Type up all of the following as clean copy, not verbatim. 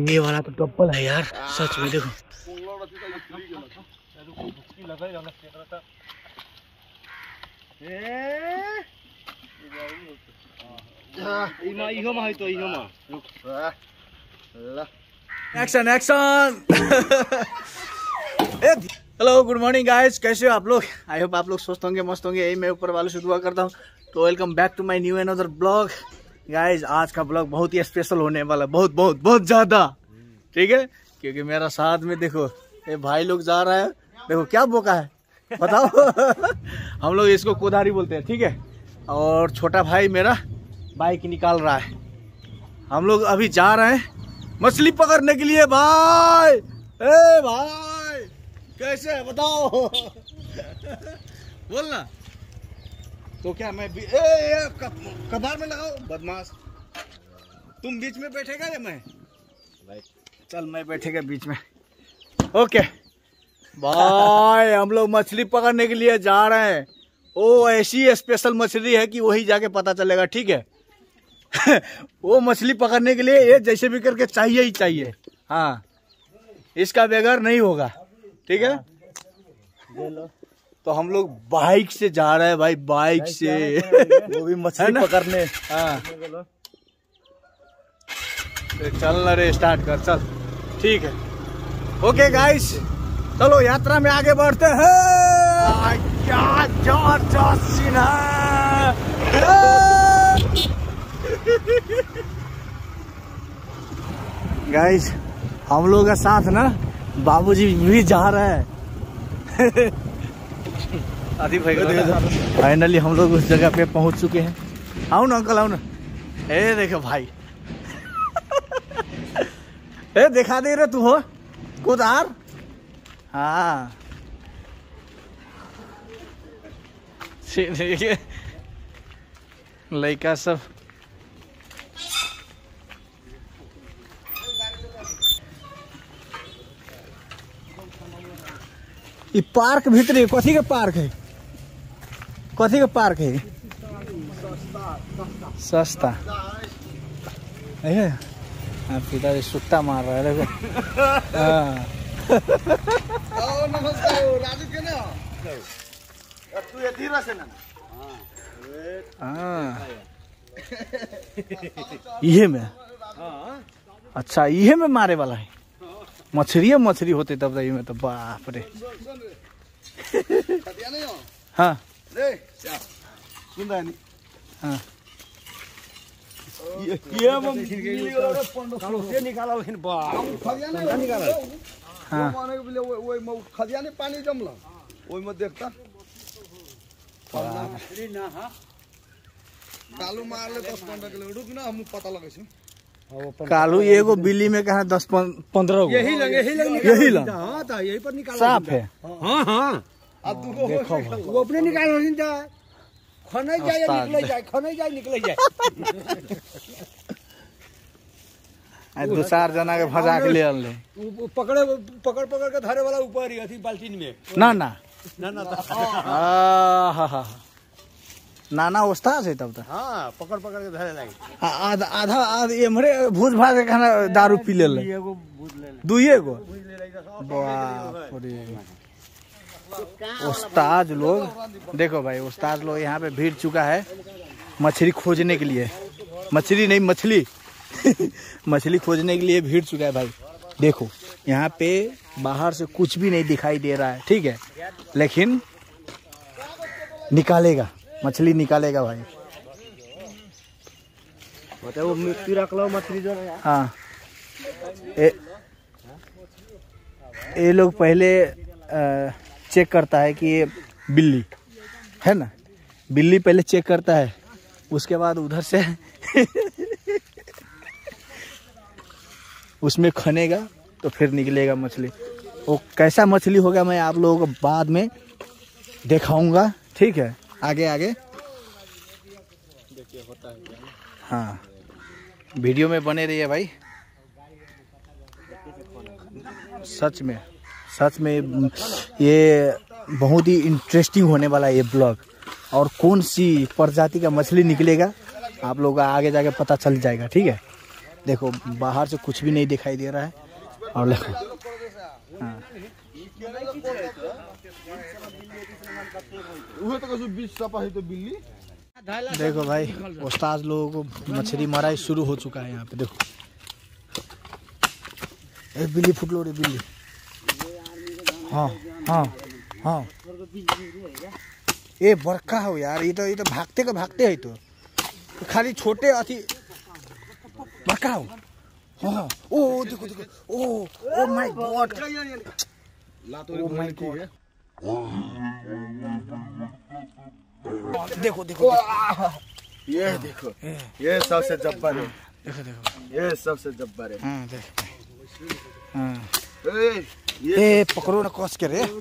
ये वाला तो डबल है यार सच में। देखो action action. Hello good morning guys, कैसे हो आप लोग? आई होप आप लोग स्वस्थ होंगे, मस्त होंगे, यही मैं ऊपर वालों से दुआ करता हूँ। तो welcome back to my new another blog. Guys आज का ब्लॉग बहुत ही स्पेशल होने वाला, बहुत बहुत बहुत ज्यादा, ठीक है? क्योंकि मेरा साथ में देखो ये भाई लोग जा रहा है। देखो क्या बोका है बताओ। हम लोग इसको कोदारी बोलते हैं, ठीक है? और छोटा भाई मेरा बाइक निकाल रहा है। हम लोग अभी जा रहे हैं मछली पकड़ने के लिए। भाई ए भाई कैसे है बताओ। बोलना तो क्या मैं कबार में लगाओ बदमाश। तुम बीच में बैठेगा या मैं? चल मैं बैठेगा बीच में। ओके भाई हम लोग मछली पकड़ने के लिए जा रहे हैं। वो ऐसी स्पेशल मछली है कि वही जाके पता चलेगा, ठीक है? वो मछली पकड़ने के लिए ये जैसे भी करके चाहिए ही चाहिए। हाँ इसका बगैर नहीं होगा, ठीक है? तो हम लोग बाइक से जा रहे हैं भाई, बाइक से। वो भी मछली पकड़ने। हाँ तो चल रे स्टार्ट कर, चल ठीक है। ओके गाइस चलो यात्रा में आगे बढ़ते हैं। क्या सीन है। गाइस हम लोग का साथ ना बाबूजी भी जा रहे हैं। फाइनली हम लोग उस जगह पे पहुंच चुके हैं। आओ ना अंकल, आओ ना। ए देखो भाई। ए दिखा दे रहे तू हो कुदार। हाँ लड़का सब ये पार्क भीतर कथी के पार्क है? कथी के पार्क है? सस्ता है। आप इधर सुत्ता मार रहा है देखो। ये में अच्छा ये में मारे वाला है। मछली होते तब रही में तो बाप रे। हाँ हाँ पानी जमला देखता कालू मार ले 10-15 किलो। रुक ना हम पता लगे। कालू एगो बिल्ली में कहा 10-15 यही लंग हाँ था यही पर निकाल साफ है। हाँ हाँ अब देखो वो अपने निकाल जाए खने जाए निकले जाए, खने जाए निकले जाए। दो-चार जना के फंसा के ले आले। पकड़ के धरे वाला ऊपर ही अथी बाल्टीन में। ना नाना उस्ताद है तब तक। हाँ पकड़ के धरे लगे। आधा एमरे भूज भाग के खाना दारू पी ले। दुइये गो बाप रे। उस्ताद लोग देखो भाई, उस्ताद लोग यहाँ पे भीड़ चुका है मछली खोजने के लिए। मछली नहीं मछली। मछली खोजने के लिए भीड़ चुका है भाई। देखो यहाँ पे बाहर से कुछ भी नहीं दिखाई दे रहा है, ठीक है? लेकिन निकालेगा मछली, निकालेगा भाई। वो मिट्टी रख लो मछली जो है। हाँ ये लोग पहले चेक करता है कि ये बिल्ली है ना। बिल्ली पहले चेक करता है, उसके बाद उधर से उसमें खनेगा तो फिर निकलेगा मछली। वो कैसा मछली होगा मैं आप लोगों को बाद में दिखाऊंगा, ठीक है? आगे देखिए होता है क्या। हाँ वीडियो में बने रहिए भाई। सच में ये बहुत ही इंटरेस्टिंग होने वाला है ये ब्लॉग। और कौन सी प्रजाति का मछली निकलेगा आप लोगों का आगे जाके पता चल जाएगा, ठीक है? देखो बाहर से कुछ भी नहीं दिखाई दे रहा है। और देखो हाँ। देखो भाई उस्ताद लोगों को मछली मारा शुरू हो चुका है यहाँ पे। देखो ए बिल्ली फुटलो रे बिल्ली। हाँ हाँ हाँ ये बड़का हो यार। ये तो भागते है तो खाली छोटे अथी बड़का हो। हाँ ओ देखो देखो oh my God oh my God. देखो देखो ये देखो ये सबसे जब्बर है। देखो देखो ये सबसे जब्बर है। हाँ देखो हाँ ये पकड़ो ना कस के रे।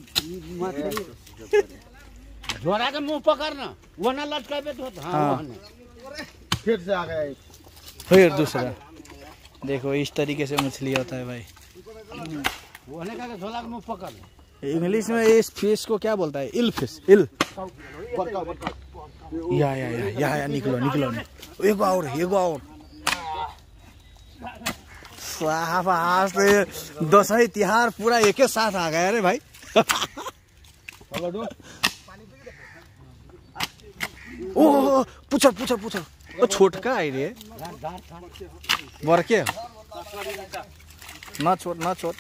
झोरा के मुंह पकड़ना वो ना लटकाबे तो। हाँ फिर से आ गया एक। फिर दूसरा। देखो इस तरीके से मछली आता है भाई। वो ने कहा झोला के मुंह पकड़। इंग्लिश में इस फिश को क्या बोलता है? इल फिश। इल या निकलो निकलो। एगो और साहब आज तो दशहरी तिहार पूरा एक साथ आ गया रे भाई। ओ पूछो ओ छोटका आई रे बरके ना छोट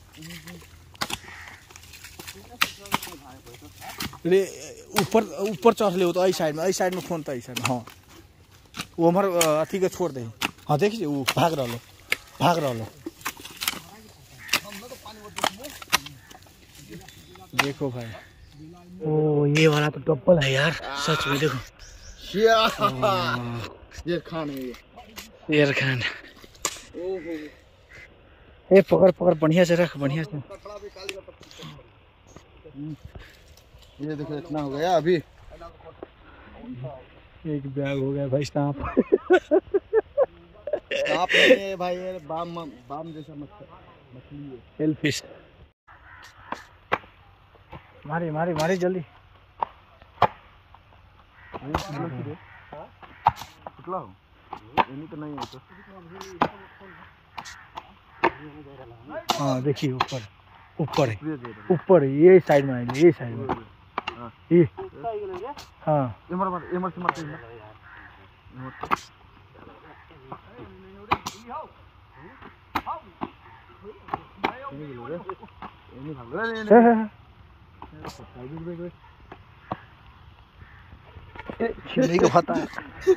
रे ऊपर चढ़ ले तो साइड में फोन तो साइड में। हाँ वो हमार अथी के छोड़ दे। हाँ देखिए वो भाग रहा देखो भाई। ओ ये वाला तो डबल है यार सच में। देखो शेर खान है ये। शेर खान। ए पकड़ बढ़िया से रख बढ़िया से। ये देखो इतना हो गया अभी। एक बैग हो गया भाई। सांप नहीं है भाई ये बाम जैसा मछली है। एलफिश। मारे जल्दी। निकला हो ये तो नहीं है तो। हाँ देखिए ऊपर ये साइड में आएंगे। ये साइड में ये हाँ को पता है।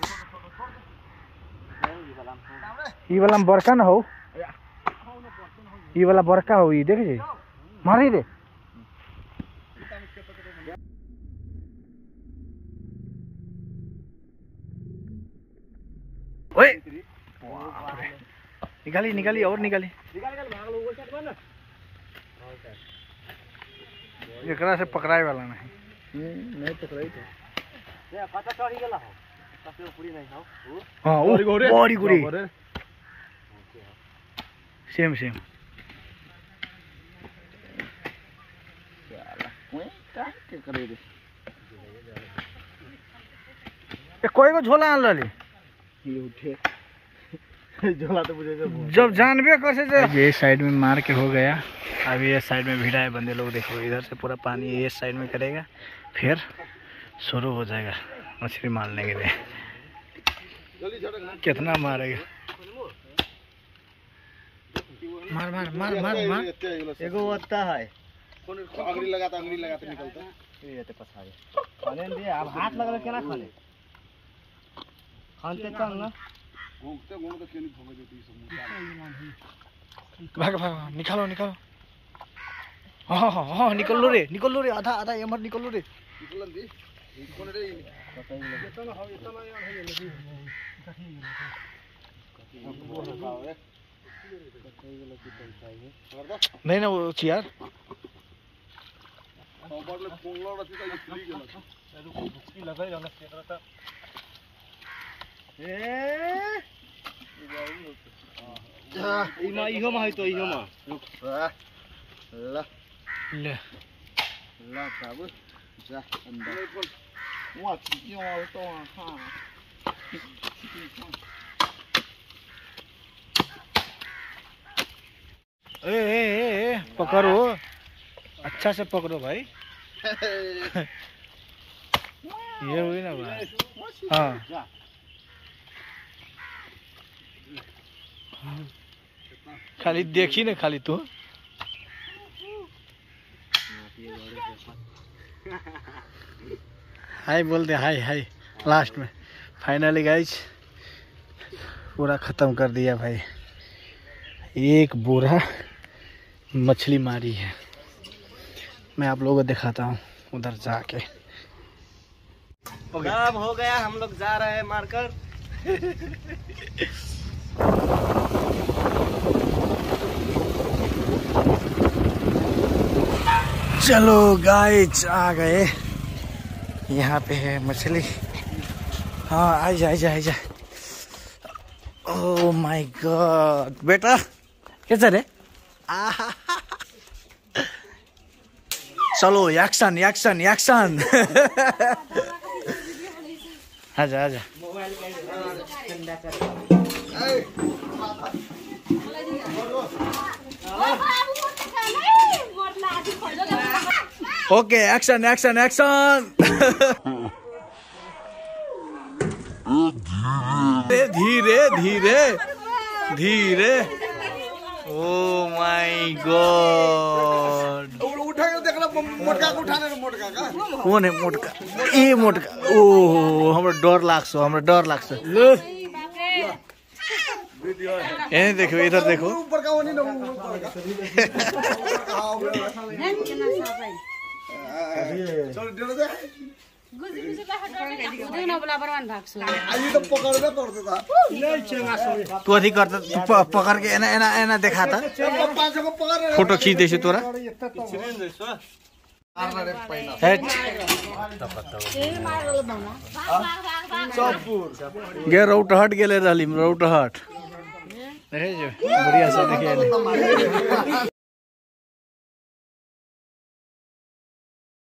ये वाला बड़का ना हो। ये वाला बड़का हो। ये देखे मारी रे। ओए निकाली और निकाली। एकरा से पकड़ाए वाला नहीं पकड़ाई तो। हाँ बड़ी गुड़ी सेम कोई को झोला आन ली झोला तो मुझे जब जानबे कर से। ये साइड में मार के हो गया। अभी ये साइड में भिड़ा है बंदे लोग। देखो इधर से पूरा पानी ये साइड में करेगा फिर शुरू हो जाएगा मछली मारने के लिए। कितना मारेगा। मार एगो होता है अंगुली लगाता निकलता ये ते पछाड़े खाने दे। अब हाथ लगा के ना खाने चल ना घूमते केनी भोगे देती सब। भाग निकालो हाँ निकल लो रे आधा एमर निकल लो रे। निकलन दी कौन रे इतना हो इतना नहीं ना वो यार इहो में है तो इहो में ला बाबू जा अंदर वो क्यों तो हां ए पकड़ो, अच्छा से पकड़ो भाई। ये हुई ना भाई। हाँ खाली देखी ना, खाली तू हाय बोल दे, हाय हाय लास्ट में। फाइनली गाइस पूरा ख़त्म कर दिया भाई, एक बोरा मछली मारी है। मैं आप लोगों को दिखाता हूँ उधर जाके। काम हो गया, हम लोग जा रहे हैं मारकर। चलो गाइस आ गए, यहाँ पे है मछली। हाँ आजा आजा आजा। ओह माय गॉड बेटा कैसा रे? चलो एक्शन एक्शन एक्शन। आजा आजा। Okay action action action. धीरे धीरे धीरे। ओ माय गॉड, उठा के देख लो, मोटका को उठाने रे, मोटका का कौन है मोटका? ए मोटका, ओ हमरा डर लागसो, हमरा डर लागसो। ये देखो, इधर देखो। ऊपर का वो नहीं ना, ऊपर का चल डेलो दे। अभी तो पकड़ना पड़ता था। तू अधिक करता पकड़ के एना एना एना दिखाता, फोटो खींच दे तोरा। गे रौटहट गेले रहली, रौटहट देखे जो बढ़िया से देखे।